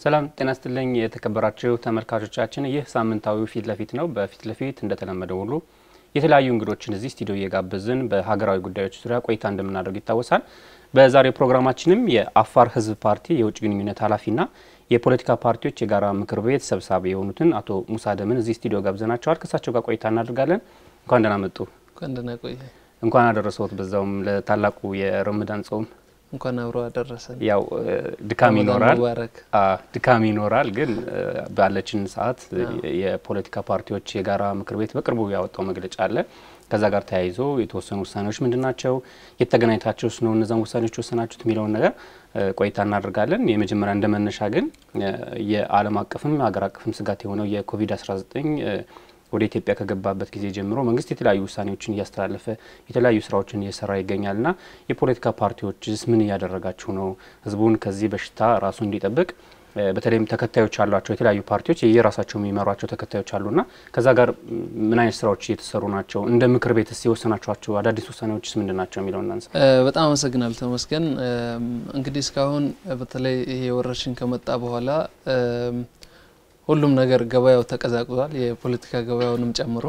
ሰላም ጤና ይስጥልኝ የተከበራችሁ ተመልካቾቻችን ይህ ሳምንታዊው ፊት ለፊት ነው በፊት ለፊት እንደተለመደው ሁሉ የተለያዩ እንግዶችን እዚህ ስቱዲዮ እየጋበዝን በሀገራዊ ጉዳዮች ዙሪያ ቆይታ እንደምናደርግ ይታወሳል በዛሬው ፕሮግራማችንም የአፋር ህዝብ ፓርቲ የውጭ ግንኙነት ኃላፊና የፖለቲካ ፓርቲዎች የጋራ ምክር ቤት ሰብሳቢ የሆኑትን አቶ ሙሳ ደምን እዚህ ስቱዲዮ ጋብዘናቸዋል ከሳቸው ጋር ቆይታ እናደርጋለን እንኳን ደህና መጡ እንኳን አደረሰዎት በዛውም ለታላቁ የረመዳን ጾም እንኳን አብሮ አደረሰን ያው ድካም ይኖራል ግን ባለችን ሰዓት የፖለቲካ ፓርቲዎች የጋራ ምክር ቤት በቅርቡ ያወጣው መግለጫ አለ ከዛ ጋር ተያይዞ የተወሰኑ ውሳኔዎች ምንድናቸው የተገናኝታቸውስ ነው እነዛን ውሳኔዎች ወሰናችሁት የሚለውን ነገር ቆይታ እናደርጋለን የመጀመሪያ እንደመነሻ ግን የዓለም አቀፍም ሀገር አቀፍም ስጋት የሆነው የኮቪድ-19 ወደ ኢትዮጵያ ከገባበት ጊዜ ጀምሮ መንግስት የተለያዩ ውሳኔዎችን ያስተላለፈ የተለያዩ ስራዎችን እየሰራ ይገኛልና የፖለቲካ ፓርቲዎችስ ምን ያደረጋችሁ ነው ህዝቡን ከዚህ በሽታ ራሱ እንዲጠብቅ በተለይም ተከታዮች አሏቸው የተለያዩ ፓርቲዎች የየራሳቸው የሚመሯቸው ተከታዮች አሉና ከዛ ጋር ምን አይነት ስራዎች እየተሰሩ ናቸው እንደ ምክር ቤትስ የወሰናችኋቸው አዳዲስ ውሳኔዎችስ ምንድናቸው የሚለውን እናንሳ በጣም አመሰግናለሁ ተመስገን እንግዲህ እስካሁን በተለይ ይሄ ወረርሽኝ ከመጣ በኋላ ሁሉም ነገር ገበያው ተቀዛቅዟል የፖለቲካ ገበያውንም ጨምሮ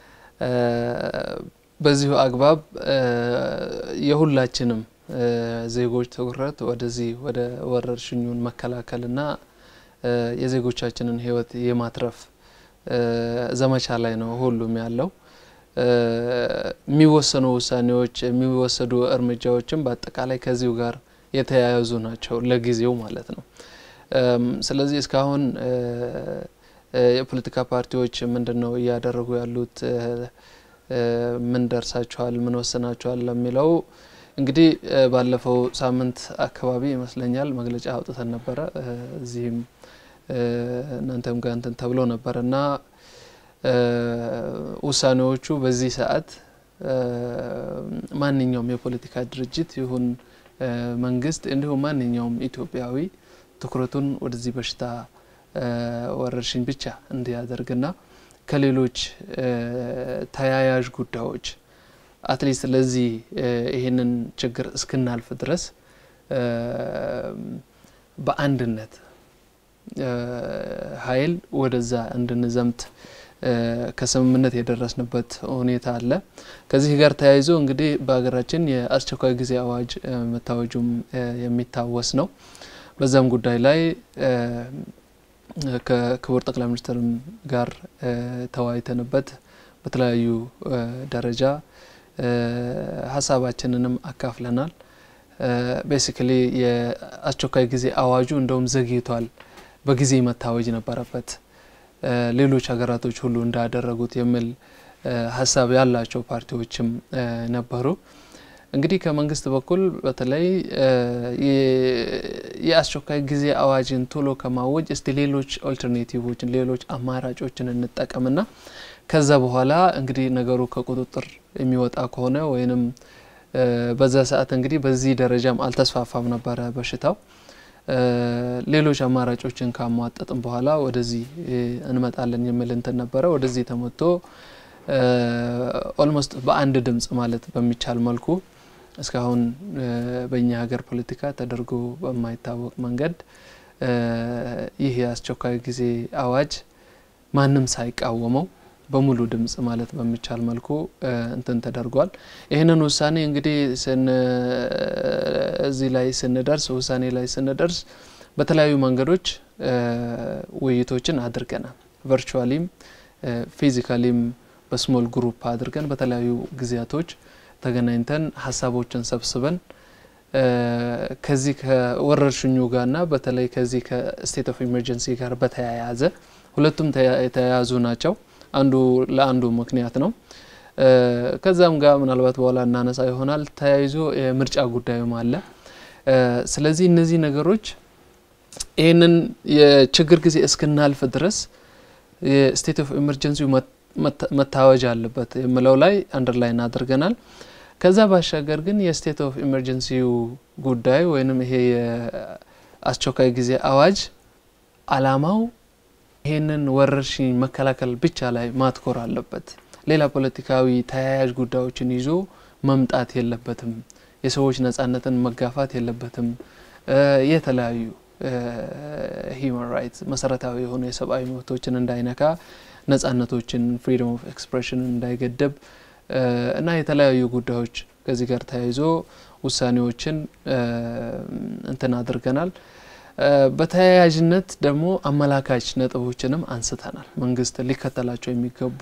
በዚሁ አግባብ የሁላችንም ዜጎች ትኩረት ወደዚህ ወደ ወረርሽኙን መከላከልና የዜጎቻችንን ህይወት የማትረፍ ዘመቻ ላይ ነው ሁሉም ያለው የሚወሰኑ ውሳኔዎች የሚወሰዱ እርምጃዎችም በአጠቃላይ ከዚሁ ጋር የተያያዙ ናቸው ለጊዜው ማለት ነው ስለዚህ እስካሁን የፖለቲካ ፓርቲዎች ምንድነው ያደረጉ ያሉት ምን ደርሳቸዋል ምን ወሰናቸዋል ለሚለው እንግዲህ ባለፈው ሳምንት አካባቢ ይመስለኛል መግለጫ አውጥተን ነበር እዚህም እናንተም ጋር እንትን ተብሎ ነበርና ውሳኔዎቹ በዚህ ሰዓት ማንኛውም የፖለቲካ ድርጅት ይሁን መንግስት እንዲሁም ማንኛውም ኢትዮጵያዊ ትኩረቱን ወደዚህ በሽታ ወረርሽኝ ብቻ እንዲያደርግና ከሌሎች ተያያዥ ጉዳዮች አትሊስት ለዚህ ይሄንን ችግር እስክናልፍ ድረስ በአንድነት ኃይል ወደዛ እንድንዘምት ከስምምነት የደረስንበት ሁኔታ አለ ከዚህ ጋር ተያይዞ እንግዲህ በአገራችን የአስቸኳይ ጊዜ አዋጅ መታወጁም የሚታወስ ነው በዛም ጉዳይ ላይ ከክቡር ጠቅላይ ሚኒስትር ጋር ተወያይተንበት በተለያዩ ደረጃ ሐሳባችንንም አካፍለናል ቤሲካሊ የአስቸኳይ ጊዜ አዋጁ እንደውም ዘግይቷል በጊዜ መታወጅ ነበረበት ሌሎች ሀገራቶች ሁሉ እንዳደረጉት የሚል ሐሳብ ያላቸው ፓርቲዎችም ነበሩ እንግዲህ ከመንግስት በኩል በተለይ የአስቸኳይ ጊዜ አዋጅን ቶሎ ከማወጅ እስቲ ሌሎች አልተርናቲቮችን ሌሎች አማራጮችን እንጠቀምና ከዛ በኋላ እንግዲህ ነገሩ ከቁጥጥር የሚወጣ ከሆነ ወይንም በዛ ሰዓት እንግዲህ በዚህ ደረጃም አልተስፋፋም ነበር በሽታው ሌሎች አማራጮችን ካሟጠጥን በኋላ ወደዚህ እንመጣለን የሚል እንትን ነበር ወደዚህ ተመቶ ኦልሞስት በአንድ ድምጽ ማለት በሚቻል መልኩ እስካሁን በእኛ ሀገር ፖለቲካ ተደርጎ በማይታወቅ መንገድ ይሄ አስቸኳይ ጊዜ አዋጅ ማንም ሳይቃወመው በሙሉ ድምጽ ማለት በሚቻል መልኩ እንትን ተደርጓል ይሄንን ውሳኔ እንግዲህ እዚህ ላይ ስንደርስ ውሳኔ ላይ ስንደርስ በተለያዩ መንገዶች ውይይቶችን አድርገናል ቨርቹዋሊም ፊዚካሊም በስሞል ግሩፕ አድርገን በተለያዩ ጊዜያቶች ተገናኝተን ሐሳቦችን ሰብስበን ከዚህ ከወረርሽኙ ጋርና በተለይ ከዚህ ከስቴት ኦፍ ኢመርጀንሲ ጋር በተያያዘ ሁለቱም የተያያዙ ናቸው አንዱ ለአንዱ ምክንያት ነው ከዛም ጋር ምናልባት በኋላ እናነሳ ይሆናል ተያይዞ የምርጫ ጉዳዩም አለ ስለዚህ እነዚህ ነገሮች ይሄንን የችግር ጊዜ እስክናልፍ ድረስ የስቴት ኦፍ ኢመርጀንሲ መታወጅ አለበት የምለው ላይ አንደርላይን አድርገናል ከዛ ባሻገር ግን የስቴት ኦፍ ኢመርጀንሲው ጉዳይ ወይንም ይሄ የአስቸኳይ ጊዜ አዋጅ አላማው ይሄንን ወረርሽኝ መከላከል ብቻ ላይ ማትኮር አለበት ሌላ ፖለቲካዊ ተያያዥ ጉዳዮችን ይዞ መምጣት የለበትም የሰዎች ነጻነትን መጋፋት የለበትም የተለያዩ ሂውማን ራይትስ መሰረታዊ የሆኑ የሰብአዊ መብቶችን እንዳይነካ ነጻነቶችን ፍሪደም ኦፍ ኤክስፕሬሽን እንዳይገደብ እና የተለያዩ ጉዳዮች ከዚህ ጋር ተያይዞ ውሳኔዎችን እንትን አድርገናል በተያያዥነት ደግሞ አመላካች ነጥቦችንም አንስተናል መንግስት ሊከተላቸው የሚገቡ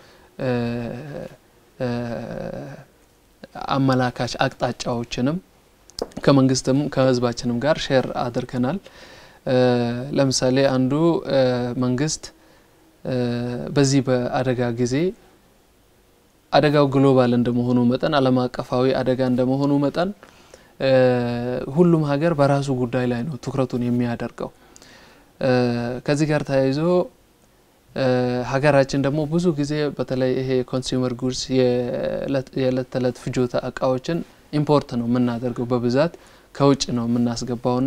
አመላካች አቅጣጫዎችንም ከመንግስትም ከህዝባችንም ጋር ሼር አድርገናል ለምሳሌ አንዱ መንግስት በዚህ በአደጋ ጊዜ አደጋው ግሎባል እንደመሆኑ መጠን ዓለም አቀፋዊ አደጋ እንደመሆኑ መጠን ሁሉም ሀገር በራሱ ጉዳይ ላይ ነው ትኩረቱን የሚያደርገው ከዚህ ጋር ተያይዞ ሀገራችን ደግሞ ብዙ ጊዜ በተለይ ይሄ ኮንሱመር ጉድስ የዕለት ፍጆታ እቃዎችን ኢምፖርት ነው የምናደርገው በብዛት ከውጭ ነው የምናስገባውና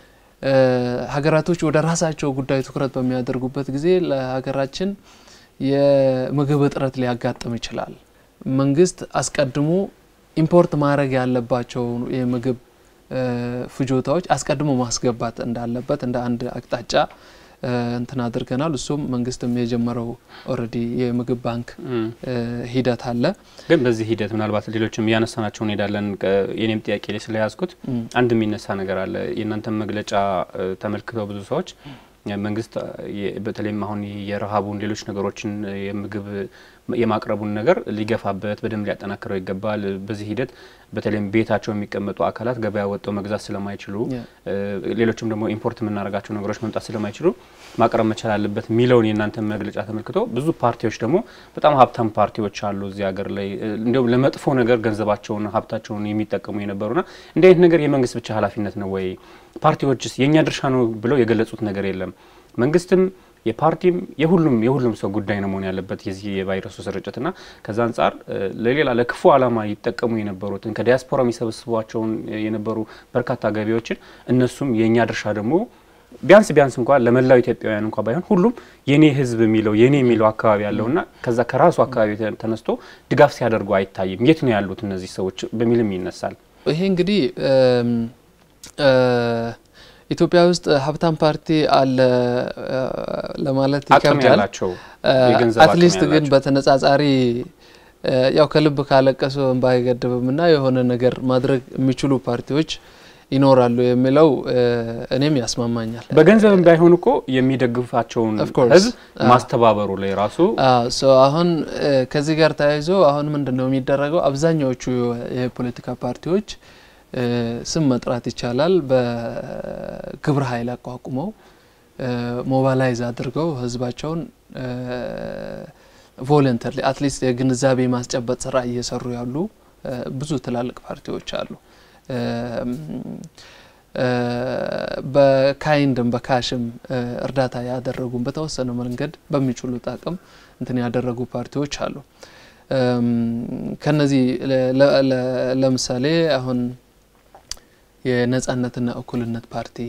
ሀገራቶች ወደ ራሳቸው ጉዳይ ትኩረት በሚያደርጉበት ጊዜ ለሀገራችን የምግብ እጥረት ሊያጋጥም ይችላል መንግስት አስቀድሞ ኢምፖርት ማድረግ ያለባቸው የምግብ ፍጆታዎች አስቀድሞ ማስገባት እንዳለበት እንደ አንድ አቅጣጫ እንትን አድርገናል እሱም መንግስትም የጀመረው ኦሬዲ የምግብ ባንክ ሂደት አለ ግን በዚህ ሂደት ምናልባት ሌሎችም ያነሳናቸው እንሄዳለን የኔም ጥያቄ ላይ ስለያዝኩት አንድ የሚነሳ ነገር አለ የእናንተ መግለጫ ተመልክተው ብዙ ሰዎች መንግስት በተለይም አሁን የረሃቡን ሌሎች ነገሮችን የምግብ የማቅረቡን ነገር ሊገፋበት በደም ሊያጠናክረው ይገባል በዚህ ሂደት በተለይም ቤታቸው የሚቀመጡ አካላት ገበያ ወጥተው መግዛት ስለማይችሉ ሌሎችም ደግሞ ኢምፖርት የምናረጋቸው ነገሮች መምጣት ስለማይችሉ ማቅረብ መቻል አለበት ሚሊዮን የእናንተ መግለጫ ተመልክቶ ብዙ ፓርቲዎች ደግሞ በጣም ሀብታም ፓርቲዎች አሉ እዚህ ሀገር ላይ እንደው ለመጥፎ ነገር ገንዘባቸውን ሀብታቸውን የሚጠቀሙ የነበሩና እንደ አይነት ነገር የመንግስት ብቻ ኃላፊነት ነው ወይ ፓርቲዎችስ የኛ ድርሻ ነው ብለው የገለጹት ነገር የለም መንግስትም የፓርቲም የሁሉም ሰው ጉዳይ ነው መሆን ያለበት የዚህ የቫይረሱ ስርጭትና ከዛ አንፃር ለሌላ ለክፉ ዓላማ ይተጠቀሙ የነበሩትን ከዲያስፖራ የሚሰበስቧቸውን የነበሩ በርካታ ገቢዎችን እነሱም የኛ ድርሻ ደግሞ ቢያንስ እንኳን ለመላው ኢትዮጵያውያን እንኳን ባይሆን ሁሉም የኔ ህዝብ የሚለው አካባቢ ያለውና ከዛ ከራሱ አካባቢ ተነስቶ ድጋፍ ሲያደርጉ አይታይም የት ነው ያሉት እነዚህ ሰዎች በሚልም ይነሳል ይሄ እንግዲህ ኢትዮጵያ ውስጥ ሀብታም ፓርቲ አለ ለማለት ይከብዳል አትሊስት ግን በተነጻጻሪ ያው ከልብ ካለቀሱ ባይገደብምና የሆነ ነገር ማድረግ የሚችሉ ፓርቲዎች ይኖራሉ የሚለው እኔም ያስማማኛል በገንዘብም ባይሆን እኮ የሚደግፋቸውን ህዝብ ማስተባበሩ ላይ ራሱ አሁን ከዚህ ጋር ተያይዞ አሁን ምንድነው የሚደረገው አብዛኛዎቹ የፖለቲካ ፓርቲዎች ስም መጥራት ይቻላል በግብረ ኃይል አቋቁመው ሞባላይዝ አድርገው ህዝባቸውን ቮለንተሪ አትሊስት የግንዛቤ ማስጨበጥ ስራ እየሰሩ ያሉ ብዙ ትላልቅ ፓርቲዎች አሉ በካይንድም በካሽም እርዳታ ያደረጉ በተወሰነ መንገድ በሚችሉት አቅም እንትን ያደረጉ ፓርቲዎች አሉ ከነዚህ ለምሳሌ አሁን የነጻነትና እኩልነት ፓርቲ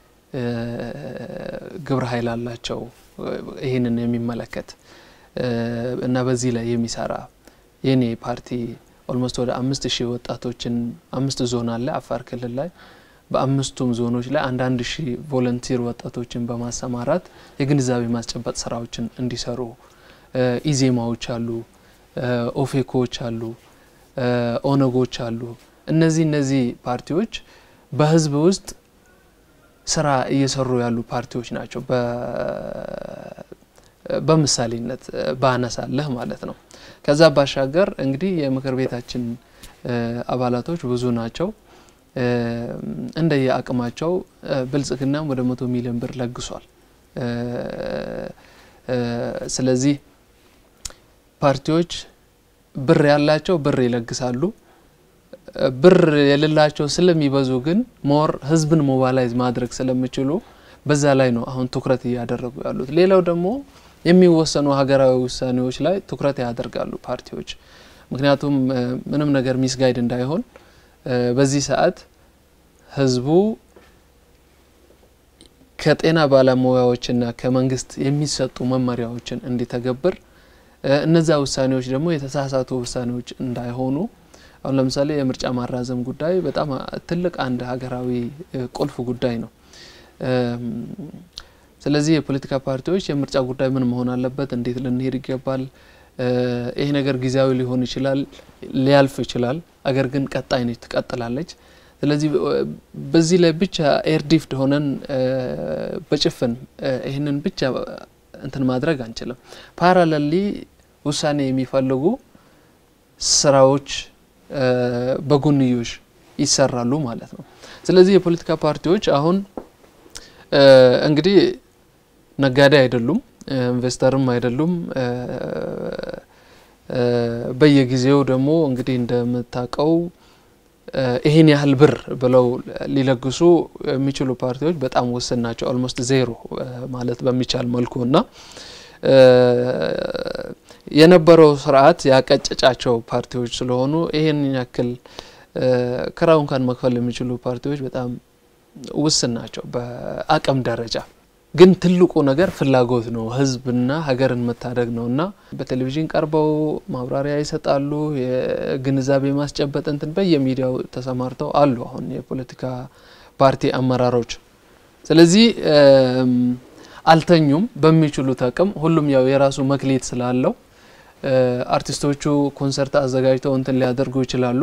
ግብረ ኃይል አላቸው ይሄንን የሚመለከት እና በዚህ ላይ የሚሰራ የኔ ፓርቲ ኦልሞስት ወደ 5000 ወጣቶችን 5 ዞን አለ አፋር ክልል ላይ በአምስቱም ዞኖች ላይ አንድ ሺህ ቮለንቲር ወጣቶችን በማሰማራት የግንዛቤ ማስጨበጥ ስራዎችን እንዲሰሩ ኢዜማዎች አሉ ኦፌኮች አሉ ኦነጎች አሉ እነዚህ ፓርቲዎች በህዝብ ውስጥ ስራ እየሰሩ ያሉ ፓርቲዎች ናቸው በምሳሌነት ባነሳለህ ማለት ነው ከዛ ባሻገር እንግዲህ የምክር ቤታችን አባላቶች ብዙ ናቸው እንደየ አቅማቸው ብልጽግናም ወደ 100 ሚሊዮን ብር ለግሷል ስለዚህ ፓርቲዎች ብር ያላቸው ብር ይለግሳሉ ብር የሌላቸው ስለሚበዙ ግን ሞር ህዝብን ሞባላይዝ ማድረግ ስለሚችሉ በዛ ላይ ነው አሁን ትኩረት ያደረጉ ያሉት ሌላው ደግሞ የሚወሰኑ ሀገራዊ ውሳኔዎች ላይ ትኩረት ያደርጋሉ ፓርቲዎች ምክንያቱም ምንም ነገር ሚስጋይድ እንዳይሆን በዚህ ሰዓት ህዝቡ ከጤና ባለሙያዎችና ከመንግስት የሚሰጡ መመሪያዎችን እንዲተገብር እነዛ ውሳኔዎች ደግሞ የተሳሳቱ ውሳኔዎች እንዳይሆኑ አሁን ለምሳሌ የምርጫ ማራዘም ጉዳይ በጣም ትልቅ አንድ ሀገራዊ ቁልፍ ጉዳይ ነው ስለዚህ የፖለቲካ ፓርቲዎች የምርጫ ጉዳይ ምን መሆን አለበት እንዴት ልንሄድ ይገባል ይሄ ነገር ጊዜያዊ ሊሆን ይችላል ሊያልፍ ይችላል አገር ግን ቀጣይ ነች ትቀጥላለች ስለዚህ በዚህ ላይ ብቻ ኤርዲፍድ ሆነን በጭፍን ይሄንን ብቻ እንትን ማድረግ አንችልም ፓራሌሊ ውሳኔ የሚፈልጉ ስራዎች በጎንዮሽ ይሰራሉ ማለት ነው ስለዚህ የፖለቲካ ፓርቲዎች አሁን እንግዲህ ነጋዴ አይደሉም ኢንቨስተርም አይደሉም በየጊዜው ደግሞ እንግዲህ እንደምታቀው ይሄን ያህል ብር ብለው ሊለግሱ የሚችሉ ፓርቲዎች በጣም ወሰን ናቸው almost ዜሮ ማለት በሚቻል መልኩና የነበረው ስርዓት ያቀጨጫቸው ፓርቲዎች ስለሆኑ ይሄን ያክል ክራውን ካን መክፈል የሚችሉ ፓርቲዎች በጣም ወሰን ናቸው በአቅም ደረጃ ግን ትልቁ ነገር ፍላጎት ነው ህዝብና ሀገርን መታደግ ነውና በቴሌቪዥን ቀርበው ማብራሪያ ይሰጣሉ የግንዛቤ ማስጨበጥ እንትን በየሚዲያው ተሰማርተው አሉ አሁን የፖለቲካ ፓርቲ አመራሮች ስለዚህ አልተኙም በሚችሉት አቅም ሁሉም ያው የራሱ መክሊት ስላለው አርቲስቶቹ ኮንሰርት አዘጋጅተው እንትን ሊያደርጉ ይችላሉ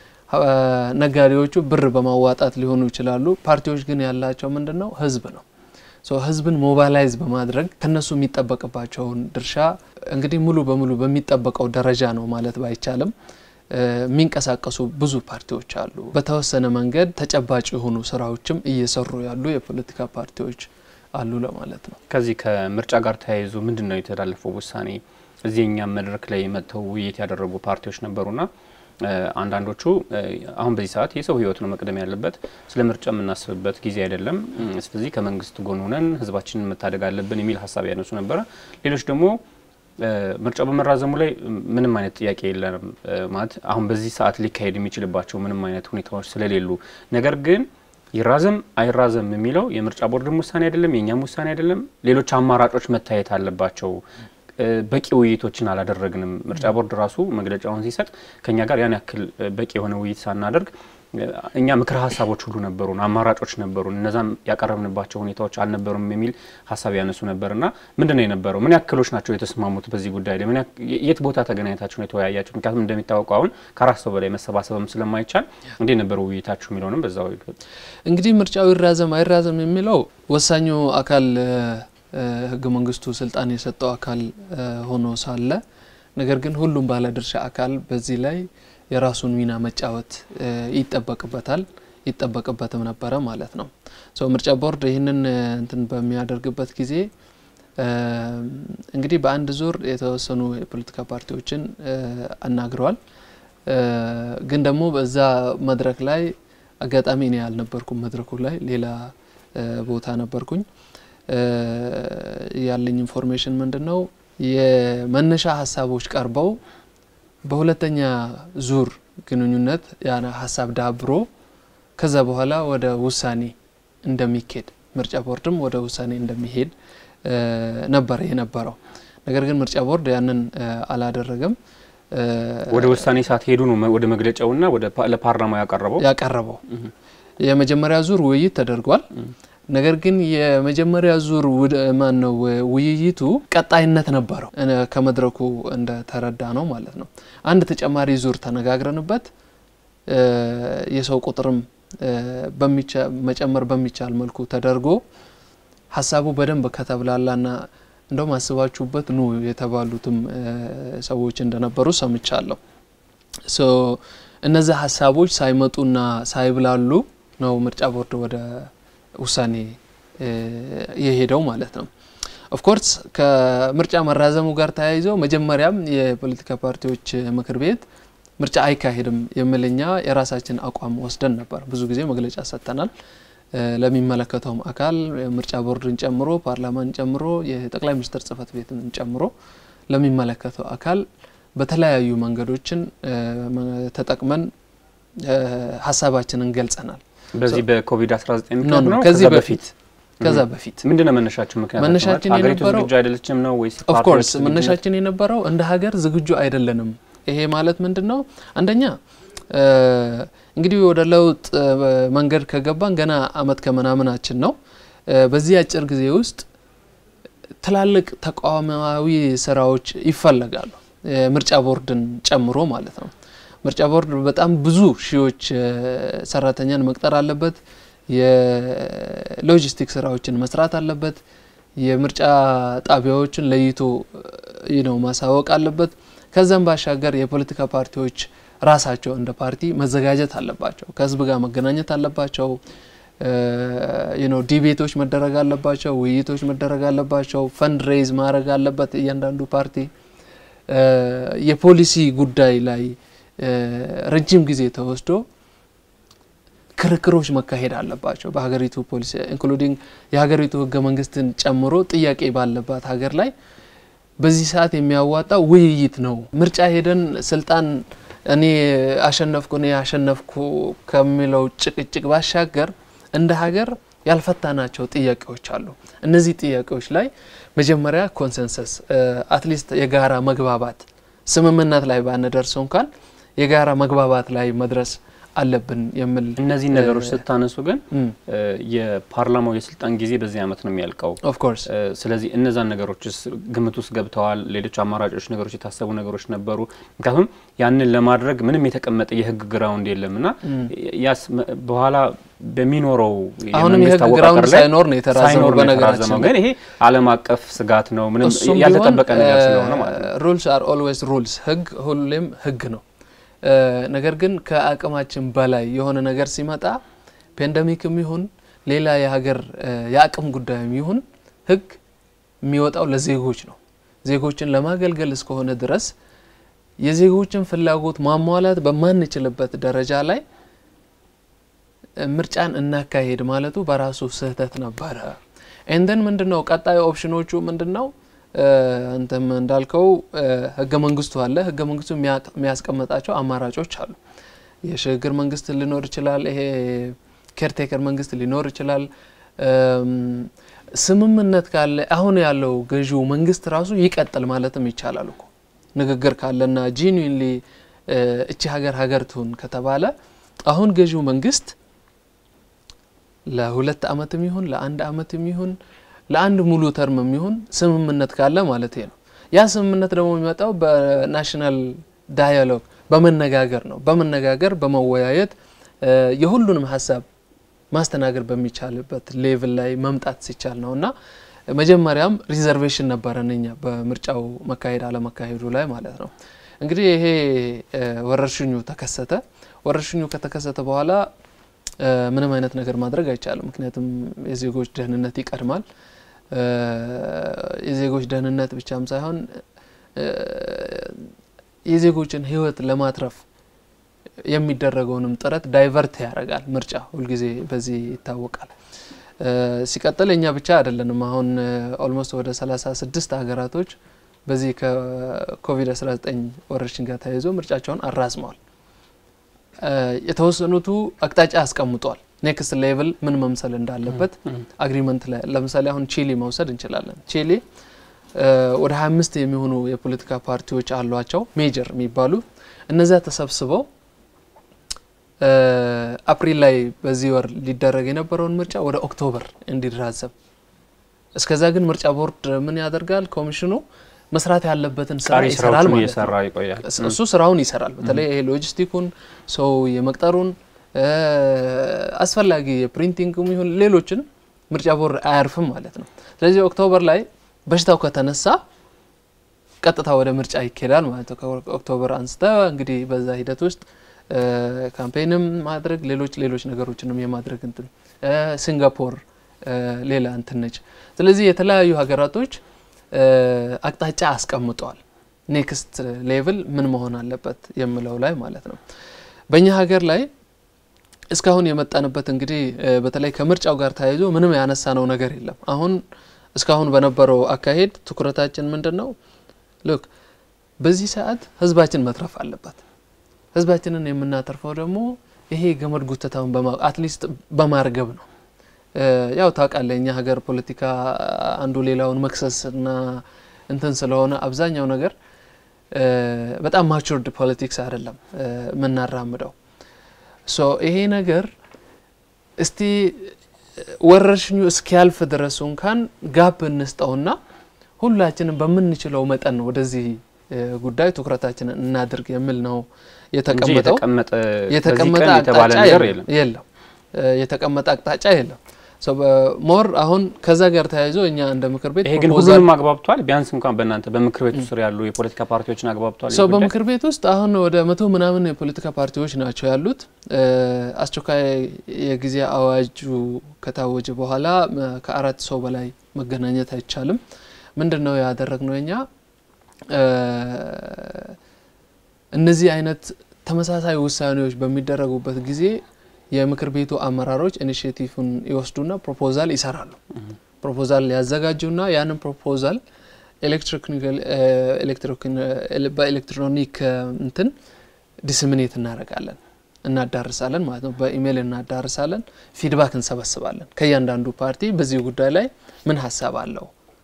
ነጋዴዎቹ ብር በማዋጣት ሊሆኑ ይችላሉ ፓርቲዎች ግን ያላቸው ምንድነው ህዝብ ነው ህዝብን ሞባላይዝ በማድረግ ከነሱ የሚጠበቅባቸውን ድርሻ እንግዲህ ሙሉ በሙሉ በሚጠበቀው ደረጃ ነው ማለት ባይቻልም ሚንቀሳቀሱ ብዙ ፓርቲዎች አሉ በተወሰነ መንገድ ተጨባጭ የሆኑ ስራዎችም እየሰሩ ያሉ የፖለቲካ ፓርቲዎች አሉ ለማለት ነው ከዚህ ከምርጫ ጋር ተያይዞ ምንድነው የተላለፈው ውሳኔ እዚህኛ መድረክ ላይ መተው ውይይት ያደረጉ ፓርቲዎች ነበሩና አንዳንዶቹ አሁን በዚህ ሰዓት የሰው ህይወት ነው መቅደም ያለበት ስለ ምርጫ የምናስብበት ጊዜ አይደለም ስለዚህ ከመንግስት ጎን ሆነን ህዝባችንን መታደግ አለብን የሚል ሐሳብ ያነሱ ነበር ሌሎች ደግሞ ምርጫው በመራዘሙ ላይ ምንም አይነት ጥያቄ የለም ማለት አሁን በዚህ ሰዓት ሊካሄድ የሚችልባቸው ምንም አይነት ሁኔታዎች ስለሌሉ ነገር ግን ይራዘም አይራዘም የሚለው የምርጫ ቦርድም ውሳኔ አይደለም የኛም ውሳኔ አይደለም ሌሎች አማራጮች መታየት አለባቸው በቂ ውይይቶችን አላደረግንም ምርጫ ቦርድ ራሱ መግለጫውን ሲሰጥ ከኛ ጋር ያን ያክል በቂ የሆነ ውይይት ሳናደርግ እኛ ምክር ሐሳቦች ሁሉ ነበሩን አማራጮች ነበሩን እነዛም ያቀረብንባቸው ሁኔታዎች አልነበሩም የሚል ሐሳብ ያነሱ ነበርና ምንድነው የነበረው ምን ያክሎች ናቸው የተስማሙት በዚህ ጉዳይ ላይ ምን የት ቦታ ተገናኝታችሁ ነው የተወያያችሁ ምክንያቱም እንደሚታወቀው አሁን ከራስ ሰው በላይ መሰባሰብም ስለማይቻል እንዴ ነበሩ ውይይታችሁ የሚለውንም በዛው እንግዲህ ምርጫው ይራዘም አይራዘም የሚለው ወሳኙ አካል ህገ መንግስቱ ስልጣን የሰጠው አካል ሆኖ ሳለ ነገር ግን ሁሉም ባለድርሻ አካል በዚህ ላይ የራሱን ሚና መጫወት ይጠበቅበትም ነበር ማለት ነው ምርጫ ቦርድ ይሄንን እንትን በሚያደርግበት ጊዜ እንግዲህ በአንድ ዙር የተወሰኑ የፖለቲካ ፓርቲዎችን አናግረዋል ግን ደግሞ በዛ መድረክ ላይ አጋጣሚ ነው ያልነበርኩም መድረኩ ላይ ሌላ ቦታ ነበርኩኝ ያለኝ ኢንፎርሜሽን ምንድነው የመነሻ ሐሳቦች ቀርበው በሁለተኛ ዙር ግንኙነት ያና ሐሳብ ዳብሮ ከዛ በኋላ ወደ ውሳኔ እንደሚሄድ ምርጫ ቦርድም ወደ ውሳኔ እንደሚሄድ ነበር የነበረው ነገር ግን ምርጫ ቦርድ ያንን አላደረገም ወደ ውሳኔ ሰዓት ሄዱ ነው ወደ መግለጫውና ወደ ለፓርላማው ያቀረበው የመጀመሪያ ዙር ውይይት ተደርጓል ነገር ግን የመጀመሪያ ዙር ማነው ውይይቱ ቀጣይነት ነበረው ከመድረኩ እንደ ተረዳ ነው ማለት ነው አንድ ተጨማሪ ዙር ተነጋግረንበት የሰው ቁጥርም መጨመር በሚቻል መልኩ ተደርጎ ሐሳቡ በደንብ ከተብላላና እንደውም አስባችሁበት ነው የተባሉትም ሰዎች እንደነበሩ ሰምቻለሁ እነዚህ ሐሳቦች ሳይመጡና ሳይብላሉ ነው ምርጫ ቦርድ ወደ ውሳኔ የሄደው ማለት ነው ኦፍ ኮርስ ከምርጫ መራዘሙ ጋር ተያይዞ መጀመሪያም የፖለቲካ ፓርቲዎች ምክር ቤት ምርጫ አይካሄድም የምልኛ የራሳችን አቋም ወስደን ነበር ብዙ ጊዜ መግለጫ ሰጥተናል ለሚመለከተው አካል ምርጫ ቦርድን ጨምሮ ፓርላማን ጨምሮ የጠቅላይ ሚኒስትር ጽፈት ቤትን ጨምሮ ለሚመለከተው አካል በተለያዩ መንገዶችን ተጠቅመን ሐሳባችንን ገልጸናል በዚህ በኮቪድ-19 ምክንያት ነው ከዛ በፊት ምንድነው መነሻችሁ ምክንያት መነሻችን የነበረው ዝግጁ አይደለችም ነው ወይስ ኦፍ ኮርስ መነሻችን የነበረው እንደ ሀገር ዝግጁ አይደለንም ይሄ ማለት ምንድነው አንደኛ እንግዲህ ወደ ለውጥ መንገድ ከገባን ገና አመት ከመናምናችን ነው በዚህ አጭር ጊዜ ውስጥ ትላልቅ ተቋማዊ ስራዎች ይፈልጋሉ ምርጫ ቦርድን ጨምሮ ማለት ነው ምርጫ ቦርድ በጣም ብዙ ሺዎች ሰራተኛን መቅጠር አለበት የሎጂስቲክስ ስራዎችን መስራት አለበት የምርጫ ጣቢያዎችን ለይቶ ማሳወቅ አለበት ከዛም ባሻገር የፖለቲካ ፓርቲዎች ራሳቸው እንደ ፓርቲ መዘጋጀት አለባቸው ከህዝብ ጋር መገናኘት አለባቸው ዲቤቶች መደረግ አለባቸው ውይይቶች መደረግ አለባቸው ፈንድ ሬዝ ማድረግ አለበት እያንዳንዱ ፓርቲ የፖሊሲ ጉዳይ ላይ ረጅም ጊዜ ተወስዶ ክርክሮች መካሄድ አለባቸው በሀገሪቱ ፖሊሲ ኢንክሉዲንግ የሀገሪቱ ህገ መንግስትን ጨምሮ ጥያቄ ባለባት ሀገር ላይ በዚህ ሰዓት የሚያዋጣው ውይይት ነው ምርጫ ሄደን ስልጣን እኔ አሸነፍኩ ከሚለው ጭቅጭቅ ባሻገር እንደ ሀገር ያልፈታናቸው ጥያቄዎች አሉ እነዚህ ጥያቄዎች ላይ መጀመሪያ ኮንሰንሰስ አትሊስት የጋራ መግባባት ስምምነት ላይ ባንደርሰው እንኳን የጋራ መግባባት ላይ መድረስ አለብን የሚል እነዚህ ነገሮች ስታነሱ ግን የፓርላማው የስልጣን ጊዜ በዚህ አመት ነው የሚያልቀው ኦፍ ኮርስ ስለዚህ እነዛን ነገሮችስ ግምት ውስጥ ገብተዋል ሌሎች አማራጮች ነገሮች የታሰቡ ነገሮች ነበሩ ምክንያቱም ያንን ለማድረግ ምንም የተቀመጠ የህግ ግራውንድ የለምና ያስ በኋላ በሚኖረው የመንግስት አወቃቀር ላይ ሳይኖር ነው የተራዘመው በነገራችን ግን ይሄ ዓለም አቀፍ ስጋት ነው ምንም ያልተጠበቀ ነገር ስለሆነ ማለት ነው rules are always rules ህግ ሁሌም ህግ ነው ነገር ግን ከአቅማችን በላይ የሆነ ነገር ሲመጣ ፓንደሚክም ይሁን ሌላ የሀገር ያቅም ጉዳይም ይሁን ህግ የሚወጣው ለዜጎች ነው ዜጎችን ለማገልገል እስከሆነ ድረስ የዜጎችን ፍላጎት ማሟላት በማንችልበት ደረጃ ላይ ምርጫን እናካሄድ ማለቱ በራሱ ስህተት ነበር እንደን ምንድነው ቀጣይ ኦፕሽኖቹ ምንድነው አንተም እንዳልከው ህገ መንግስቱ አለ ህገ መንግስቱ የሚያስቀምጣቸው አማራጮች አሉ የሽግግር መንግስት ሊኖር ይችላል ይሄ ኬርቴከር መንግስት ሊኖር ይችላል ስምምነት ካለ አሁን ያለው ገዢው መንግስት ራሱ ይቀጥል ማለትም ይቻላል እኮ ንግግር ካለና ጂኒዩንሊ እቺ ሀገር ትሁን ከተባለ አሁን ገዢው መንግስት ለሁለት አመትም ይሁን ለአንድ አመትም ይሁን ለአንድ ሙሉ ተርምም ይሁን ስምምነት ካለ ማለት ነው ያ ስምምነት ደግሞ የሚመጣው በናሽናል ዳያሎግ በመነጋገር ነው በመነጋገር በመወያየት የሁሉንም ሐሳብ ማስተናገር በሚቻልበት ሌቭል ላይ መምጣት ሲቻል ነውና መጀመሪያም ሪዘርቬሽን ነበርነኛ በምርጫው መካሄድ አለ መካሄዱ ላይ ማለት ነው እንግዲህ ይሄ ወረርሽኙ ተከሰተ ወረርሽኙ ከተከሰተ በኋላ ምንም አይነት ነገር ማድረግ አይቻልም ምክንያቱም የዜጎች ደህንነት ይቀድማል የዜጎች ደህንነት ብቻም ሳይሆን የዜጎችን ህይወት ለማትረፍ የሚደረገውንም ጥረት ዳይቨርት ያደርጋል ምርጫ ሁሉ ጊዜ በዚህ ይታወቃል ሲቀጥልኛ ብቻ አይደለንም አሁን ኦልሞስት ወደ 36 ሀገራቶች በዚህ ከኮቪድ-19 ወረርሽኝ ጋር ተያይዞ ምርጫቸውን አራዝመዋል የተወሰኑቱ አቅጣጫ አስቀምጧል ኔክስት ሌቭል ምን መምሰል እንዳለበት አግሪመንት ላይ ለምሳሌ አሁን ቺሊ መውሰድ እንችላለን ቺሊ ወደ 25 የሚሆኑ የፖለቲካ ፓርቲዎች አሏቸው ሜጀር የሚባሉ እነዛ ተሰብስበው አፕሪል ላይ በዚህ ወር ሊደረግ የነበረውን ምርጫ ወደ ኦክቶበር እንዲራዘም እስከዛ ግን ምርጫ ቦርድ ምን ያደርጋል ኮሚሽኑ መስራት ያለበትን ስራ ይሰራል ማለት ነው እሱ ስራውን ይሰራል በተለይ ይሄ ሎጂስቲኩን ሰው የመቅጠሩን አስፈላጊ የፕሪንቲንግም ይሁን ሌሎችን ምርጫ ቦርድ አያርፍም ማለት ነው ስለዚህ ኦክቶበር ላይ በሽታው ከተነሳ ቀጥታ ወደ ምርጫ ይኬዳል ማለት ነው ከኦክቶበር አንስተ እንግዲህ በዛ ሂደት ውስጥ ካምፔንም ማድረግ ሌሎች ነገሮችንም የማድረግ እንትን ሲንጋፖር ሌላ እንትን ነች ስለዚህ የተለያዩ ሀገራቶች አቅጣጫ አስቀምጧል ኔክስት ሌቭል ምን መሆን አለበት የሚለው ላይ ማለት ነው በእኛ ሀገር ላይ እስካሁን የመጣንበት እንግዲህ በተለይ ከምርጫው ጋር ተያይዞ ምንም ያነሳነው ነገር የለም አሁን እስካሁን በነበረው አካሄድ ትኩረታችን ምንድነው ሉክ በዚህ ሰዓት ህዝባችን መትረፍ አለበት ህዝባችንን የምናተርፈው ደግሞ ይሄ ገመድ ጉተታውን አትሊስት በማርገብ ነው ያው ታውቃለኛ ሀገር ፖለቲካ አንዱ ሌላውን መክሰስና እንትን ስለሆነ አብዛኛው ነገር በጣም ማቹርድ ፖለቲክስ አይደለም ምናራምደው ሶ ይሄ ነገር እስቲ ወረርሽኙ እስኪያልፍ ድረስ እንኳን ጋፕ እንስጠውና ሁላችንም በመንችለው መጠን ወደዚህ ጉዳይ ትኩረታችንን እናድርግ የሚል ነው የተቀመጠው የተቀመጠ አቅጣጫ የለም የተቀመጠ አቅጣጫ የለም ሶ ሞር አሁን ከዛ ጋር ተያይዞ እኛ እንደ ምክር ቤት ይሄ ግን ሁሉንም አግባብቷል ቢያንስ እንኳን በእናንተ በምክር ቤት ውስጥ ያሉ የፖለቲካ ፓርቲዎችን አግባብቷል ሶ በምክር ቤት ውስጥ አሁን ወደ 100 ምናምን የፖለቲካ ፓርቲዎች ናቸው ያሉት አስቸኳይ የጊዜ አዋጁ ከታወጀ በኋላ ከ4 ሰው በላይ መገናኘት አይቻልም ምንድነው ያደረግነው እኛ እነዚህ አይነት ተመሳሳይ ውሳኔዎች በሚደረጉበት ጊዜ የምክር ቤቱ አመራሮች ኢኒሺዬቲቭን ይወስዱና ፕሮፖዛል ይሰራሉ ፕሮፖዛል ያዘጋጁና ያንን ፕሮፖዛል በኤሌክትሮኒክ እንትን ዲስሚኔት እናደርጋለን እናዳርሳለን ማለት ነው በኢሜል እናዳርሳለን ፊድባክ እንሰበስባለን ከያንዳንዱ ፓርቲ በዚህ ጉዳይ ላይ ምን ሐሳብ አለው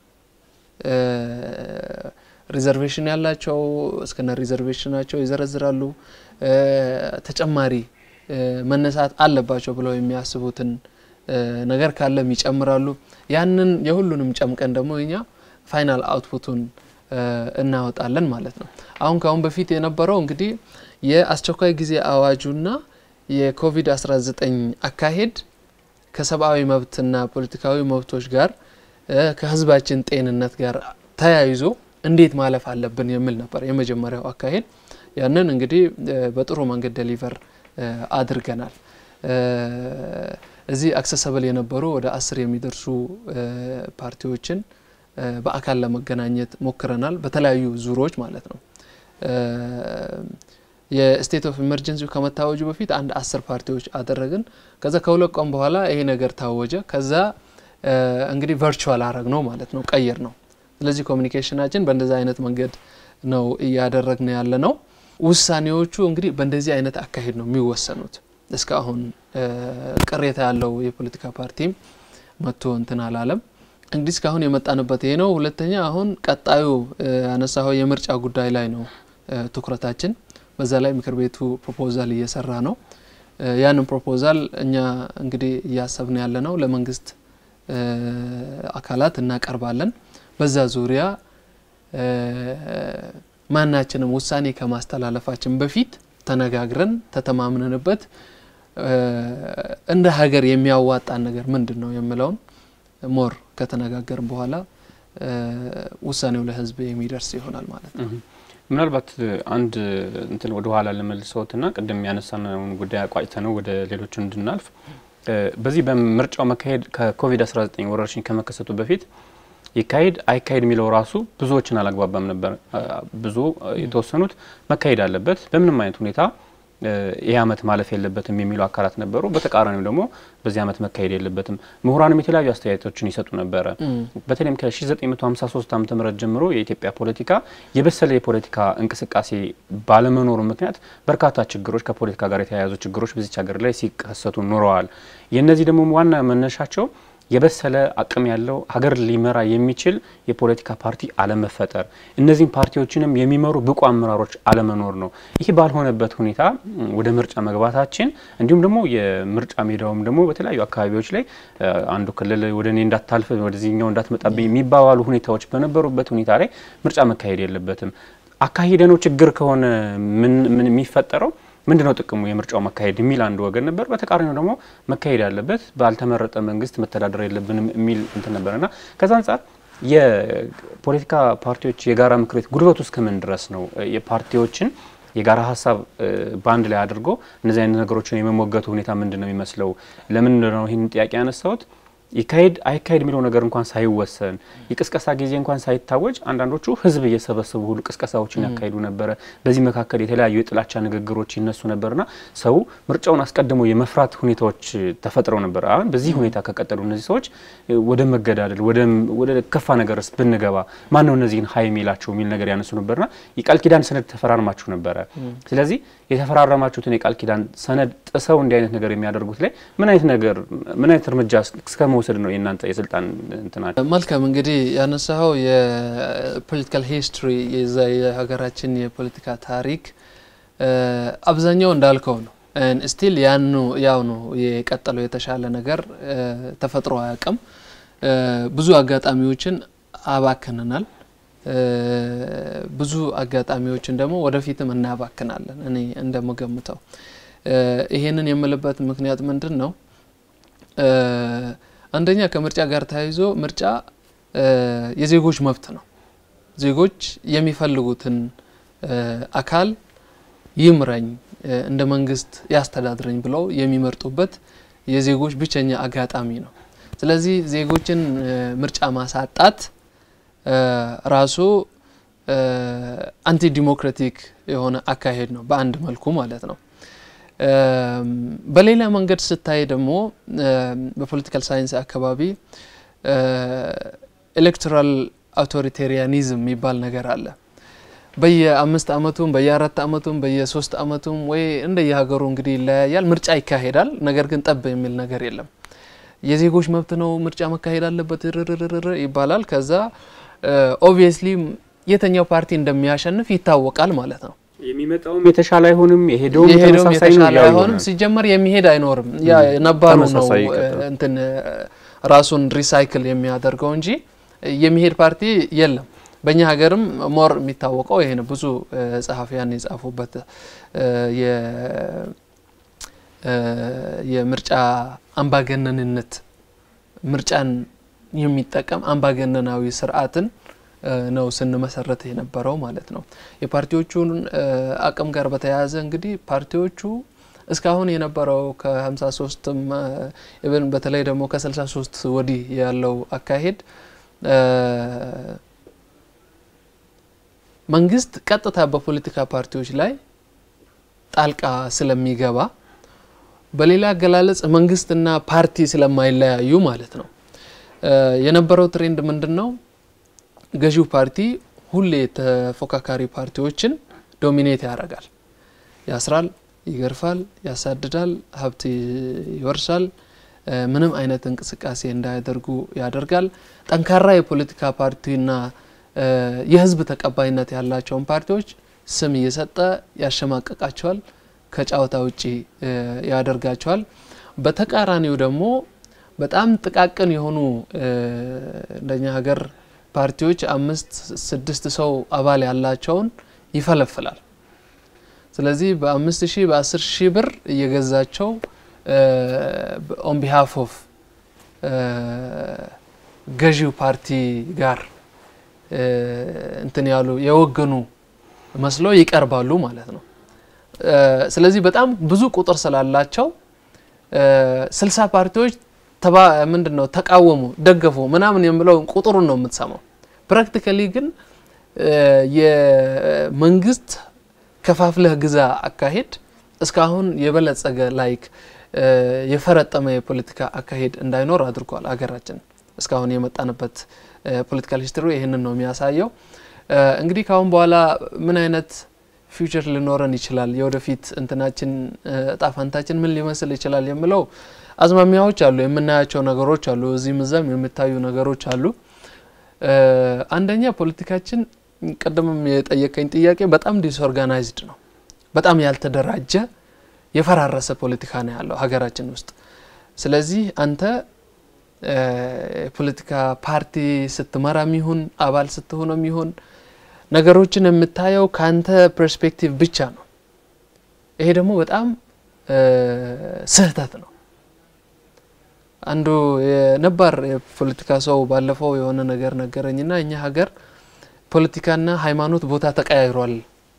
ሪዘርቬሽን ያላቸው እስከነ ሪዘርቬሽናቸው ይዘረዝራሉ ተጨማሪ መነሳት አለባቸው ብለው የሚያስቡትን ነገር ካለም ይጨምራሉ ያንን የሁሉንም ጨምቀን ደግሞ እኛ ፋይናል አውትፑቱን እናወጣለን ማለት ነው አሁን በፊት የነበረው እንግዲህ የአስቸኳይ ጊዜ አዋጁና የኮቪድ-19 አካሄድ ከሰብአዊ መብትና ፖለቲካዊ መብቶች ጋር ከህዝባችን ጤንነት ጋር ተያይዞ እንዴት ማለፍ አለብን የሚል ነበር የመጀመሪያው አካሄድ ያንን እንግዲህ በጥሩ መንገድ ዴሊቨር አድርገናል እዚህ አክሰሰብል የነበሩ ወደ 10 የሚደርሱ ፓርቲዎችን በአካል ለመገናኘት ሞክረናል በተለያዩ ዙሮች ማለት ነው የስቴት ኦፍ ኢመርጀንሲ ከመታወጁ በፊት አንድ 10 ፓርቲዎች አደረግን ከዛ ከሁለት ቀን በኋላ ይሄ ነገር ታወጀ ከዛ እንግዲህ ቨርቹዋል አረግ ነው ማለት ነው ቀየር ነው ስለዚህ ኮሙኒኬሽናችን በእንደዛ አይነት መንገድ ነው ያደረግነው ያለ ነው ውሳኔዎቹ እንግዲህ በእንደዚህ አይነት አካሄድ ነው የሚወሰኑት እስካሁን ቅሬታ ያለው የፖለቲካ ፓርቲም መጥቶ እንትን አላለም እንግዲህ እስካሁን የመጣንበት ይሄ ነው ሁለተኛ አሁን ቀጣዩ አነሳው የምርጫ ጉዳይ ላይ ነው ትኩረታችን በዛ ላይ ምክር ቤቱ ፕሮፖዛል እየሰራ ነው ያንን ፕሮፖዛል እኛ እንግዲህ ያሰብን ያለ ነው ለመንግስት አካላት እናቀርባለን በዛ ዙሪያ ማናችንም ውሳኔ ከማስተላለፋችን በፊት ተነጋግረን ተተማምነንበት እንደ ሀገር የሚያዋጣን ነገር ምንድነው የሚለውን ሞር ከተነጋገርን በኋላ ውሳኔው ለህዝብ የሚደርስ ይሆናል ማለት ነው ምናልባት አንድ እንትን ወደ ኋላ ለመልሰውትና ቀደም ያነሳነው ጉዳይ አቋጭተነው ወደ ሌሎች እንድናልፍ በዚህ በምርጫው መካሄድ ከኮቪድ-19 ወረርሽኝ ከመከሰቱ በፊት ይካሄድ አይካሄድ የሚለው ራሱ ብዙዎችን አላግባባም ነበር ብዙ የተወሰኑት መካሄድ አለበት በምንም አይነት ሁኔታ የአመት ማለፍ የለበትም የሚሉ አካላት ነበሩ በተቃራኒው ደግሞ በዚህ አመት መካሄድ የለበትም ምሁራንም የተለያዩ አስተያየቶችን ይሰጡ ነበር በተለይም ከ1953 ዓ.ም ጀምሮ የኢትዮጵያ ፖለቲካ የበሰለ የፖለቲካ እንቅስቃሴ ባለመኖሩ ምክንያት በርካታ ችግሮች ከፖለቲካ ጋር የተያያዙ ችግሮች በዚህ ሀገር ላይ ሲከሰቱ ኖረዋል የነዚህ ደግሞ ዋና መነሻቸው የበሰለ አቅም ያለው ሀገር ሊመራ የሚችል የፖለቲካ ፓርቲ አለመፈጠር እነዚህ ፓርቲዎችንም የሚመሩ ብቁ አመራሮች አለመኖር ነው ይሄ ባልሆነበት ሁኔታ ወደ ምርጫ መግባታችን እንዲሁም ደግሞ የምርጫ ሜዳውም ደግሞ በተለያዩ አካባቢዎች ላይ አንዱ ክልል ወደኔ እንዳታልፍ ወደዚህኛው እንዳትመጣብኝ የሚባሉ ሁኔታዎች በነበሩበት ሁኔታ ላይ ምርጫ መካሄድ የለበትም አካሄደነው ችግር ከሆነ ምን የሚፈጠረው ምንድነው ጥቅሙ የምርጫው መካሄድ የሚል አንድ ወገን ነበር በተቃራኒው ደግሞ መካሄድ ያለበት ባልተመረጠ መንግስት መተዳደር የለብንም የሚል እንትን ነበርና ከዛ አንፃር የፖለቲካ ፓርቲዎች የጋራ ምክር ቤት ጉልበቱ እስከምን ድረስ ነው የፓርቲዎችን የጋራ ሐሳብ ባንድ ላይ አድርጎ እነዚህ አይነት ነገሮችን የመሞገቱ ሁኔታ ምንድነው የሚመስለው ለምን ነው ይሄን ጥያቄ ያነሳውት ይካሄድ አይካሄድ የሚለው ነገር እንኳን ሳይወሰን የቅስቀሳ ጊዜ እንኳን ሳይታወጅ አንዳንዶቹ ህዝብ እየሰበሰቡ ሁሉ ቅስቀሳዎችን ያካሂዱ ነበር በዚህ መካከል የተለያዩ የጥላቻ ንግግሮች ይነሱ ነበርና ሰው ምርጫውን አስቀድሞ የመፍራት ሁኔታዎች ተፈጥረው ነበር አሁን በዚህ ሁኔታ ከቀጠሉ እነዚህ ሰዎች ወደ መገዳደል ወደ ከፋ ነገርስ ብንገባ ማን ነው እነዚህን ሃይ ሚላቸው የሚል ነገር ያነሱ ነበርና የቃል ኪዳን ሰነድ ተፈራርማችሁ ነበር ስለዚህ የተፈራረማችሁትን የቃል ኪዳን ሰነድ ጥሰው እንዲህ አይነት ነገር የሚያደርጉት ላይ ምን አይነት እርምጃ እስከመውሰድ ነው የናንተ የስልጣን እንትናችሁ መልካም እንግዲህ ያነሳው የፖለቲካል ሂስትሪ የሀገራችን የፖለቲካ ታሪክ አብዛኛው እንዳልከው ነው and still ያው ነው የቀጠለው የተሻለ ነገር ተፈጥሮ አያቀም ብዙ አጋጣሚዎችን አባከነናል ብዙ አጋጣሚዎችን ደግሞ ወደፊትም እናባከናለን እኔ እንደምገምተው ይሄንን የምልበት ምክንያት ምንድነው አንደኛ ከምርጫ ጋር ታይዞ ምርጫ የዜጎች መብት ነው ዜጎች የሚፈልጉትን አካል ይምረኝ እንደ መንግስት ያስተዳድረኝ ብለው የሚመርጡበት የዜጎች ብቸኛ አጋጣሚ ነው ስለዚህ ዜጎችን ምርጫ ማሳጣት ራሱ አንቲ ዲሞክራቲክ የሆነ አካሄድ ነው በአንድ መልኩ ማለት ነው በሌላ መንገድ ስታይ ደግሞ በፖለቲካል ሳይንስ አካባቢ ኤሌክቶራል አውቶሪቴሪያኒዝም የሚባል ነገር አለ በየ5 አመቱም በየ4 አመቱም በየ3 አመቱም ወይ እንደየሀገሩ እንግዲህ ይለያያል ምርጫ ይካሄዳል ነገር ግን ጠብ የሚል ነገር የለም የዜጎች መብት ነው ምርጫ መካሄድ አለበት ይባላል ከዛ obviously የተኛው ፓርቲ እንደሚያሸንፍ ይታወቃል ማለት ነው የሚመጣው የተሻለ አይሆንም የሄደው ተመሳሳይ ነው አይሆንም ሲጀመር የሚሄድ አይኖርም ያ ነባሩ ነው እንትን ራሱን ሪሳይክል የሚያደርገው እንጂ የሚሄድ ፓርቲ የለም በእኛ ሀገርም ሞር የሚታወቀው ይሄ ነው ብዙ ጸሐፊያን የጻፉበት የምርጫ አምባገነንነት ምርጫን የሚጠቀም አምባገነናዊ ስርዓትን ነው ስንመሰረት የነበረው ማለት ነው የፓርቲዎቹን አቅም ጋር በተያያዘ እንግዲህ ፓርቲዎቹ እስካሁን የነበረው ከ53 ኢቭን በተለይ ደግሞ ከ63 ወዲህ ያለው አካሄድ መንግስት ቀጥታ በፖለቲካ ፓርቲዎች ላይ ጣልቃ ስለሚገባ በሌላ አገላለጽ መንግስትና ፓርቲ ስለማይለያዩ ማለት ነው የነበረው ትሬንድ ምንድነው ገዢው ፓርቲ ሁሌ ተፎካካሪ ፓርቲዎችን ዶሚኔት ያደርጋል ያስራል ይገርፋል ያሳድዳል ሀብት ይወርሳል ምንም አይነት እንቅስቃሴ እንዳያደርጉ ያደርጋል ጠንካራ የፖለቲካ ፓርቲና የህዝብ ተቀባይነት ያላቸው ፓርቲዎች ስም እየሰጠ ያሸማቀቃቸዋል ከጫውታ ውጪ ያደርጋቸዋል በተቃራኒው ደግሞ በጣም ጥቃቅን የሆኑ እንደኛ ሀገር ፓርቲዎች 5-6 ሰው አባል ያላቸውን ይፈለፍላል ስለዚህ በ5000 በ10000 ብር እየገዛቸው on behalf of ገዢው ፓርቲ ጋር እንትን ያሉ የወገኑ መስሎ ይቀርባሉ ማለት ነው ስለዚህ በጣም ብዙ ቁጥር ስላላቸው 60 ፓርቲዎች ምንድነው ተቃወሙ ደገፉ ምናምን የሚለው ቁጥሩን ነው የምትሰማው ፕራክቲካሊ ግን የመንግስት ከፋፍለህ ግዛ አካሄድ እስካሁን የበለጸገ ላይክ የፈረጠመ የፖለቲካ አካሄድ እንዳይኖር አድርጓል አገራችን እስካሁን የመጣንበት ፖለቲካል ሂስትሪ ይሄንን ነው የሚያሳየው እንግዲህ ካሁን በኋላ ምን አይነት ፊውቸር ሊኖረን ይችላል የወደፊት እንትናችን ጣፋንታችን ምን ሊመስል ይችላል የሚለው አዝማሚያዎች አሉ የምናያቸው ነገሮች አሉ እዚህም እዛም የሚታዩ ነገሮች አሉ አንደኛ ፖለቲካችን ቀደምም የጠየቀኝ ጥያቄ በጣም ዲስኦርጋናይዝድ ነው በጣም ያልተደራጀ የፈራረሰ ፖለቲካ ነው ያለው ሀገራችን ውስጥ ስለዚህ አንተ ፖለቲካ ፓርቲ ስትመራም ይሁን አባል ስትሆንም ይሁን ነገሮችን የምታየው ካንተ ፐርስፔክቲቭ ብቻ ነው ይሄ ደግሞ በጣም ስህተት ነው አንዱ የነባር የፖለቲካ ሰው ባለፈው የሆነ ነገር ነገረኝና እኛ ሀገር ፖለቲካና ሃይማኖት ቦታ ተቀያይሯል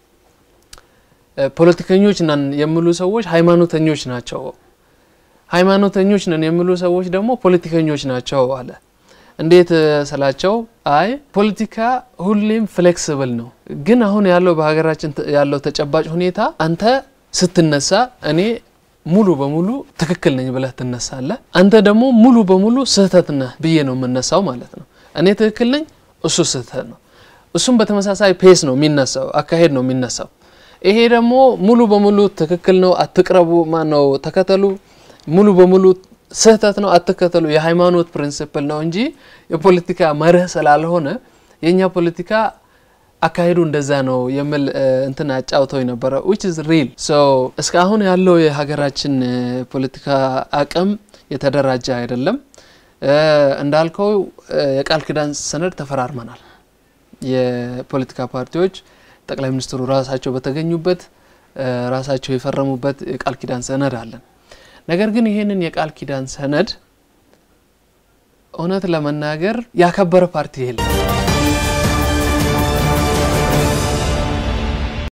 ፖለቲከኞች ነን የሚሉ ሰዎች ሃይማኖተኞች ናቸው ሃይማኖተኞች ነን የሚሉ ሰዎች ደግሞ ፖለቲከኞች ናቸው አለ እንዴት ስላቸው አይ ፖለቲካ ሁሌም ፍሌክሲብል ነው ግን አሁን ያለው በሀገራችን ያለው ተጨባጭ ሁኔታ አንተ ስትነሳ እኔ ሙሉ በሙሉ ትክክል ነኝ ብለህ ትነሳለህ አንተ ደግሞ ሙሉ በሙሉ ስህተት ነህ ብዬ ነው የምነሳው ማለት ነው እኔ ትክክል ነኝ እሱ ስህተት ነው እሱም በተመሳሳይ ፔስ ነው የሚነሳው አካሄድ ነው የሚነሳው ይሄ ደግሞ ሙሉ በሙሉ ትክክል ነው አትቅረቡ ማነው ተከተሉ ሙሉ በሙሉ ስህተት ነው አትከተሉ የሃይማኖት ፕሪንሲፕል ነው እንጂ የፖለቲካ መርህ ስላልሆነ የኛ ፖለቲካ አካሄዱ እንደዛ ነው የሚል እንትን አጫውተው ነበር which is real so እስካሁን ያለው የሀገራችን ፖለቲካ አቅም የተደራጀ አይደለም እንዳልከው የቃል ኪዳን ሰነድ ተፈራርመናል የፖለቲካ ፓርቲዎች ጠቅላይ ሚኒስትሩ ራሳቸው በተገኙበት ራሳቸው የፈረሙበት የቃል ኪዳን ሰነድ አለን ነገር ግን ይሄንን የቃል ኪዳን ሰነድ እውነት ለመናገር ያከበረ ፓርቲ የለም